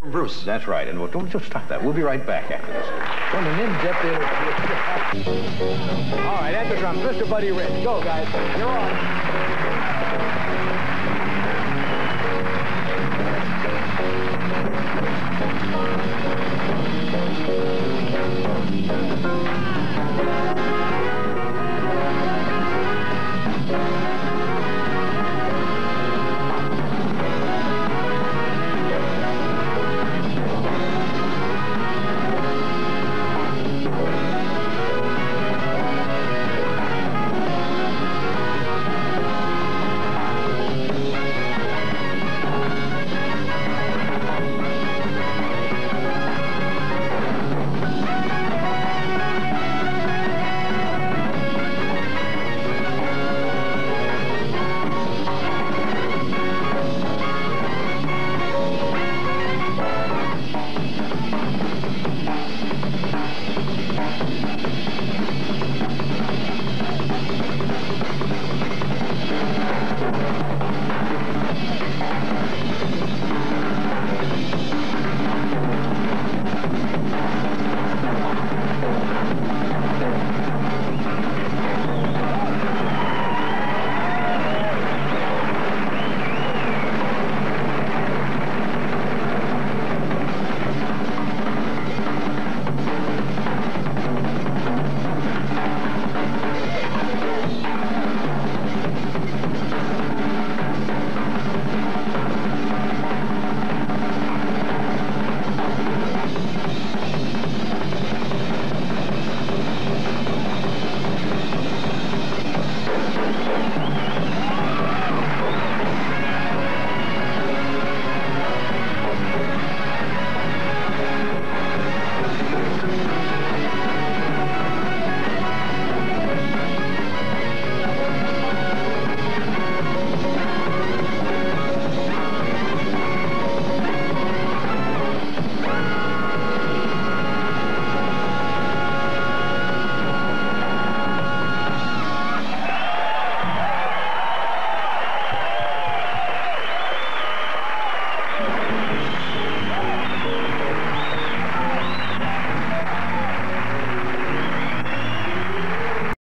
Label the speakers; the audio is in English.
Speaker 1: Bruce.
Speaker 2: That's right, and don't just stop that. We'll be right back after this.
Speaker 1: From an in-depth interview. All right, at the drums, Mr. Buddy Rich. Go, guys. You're on.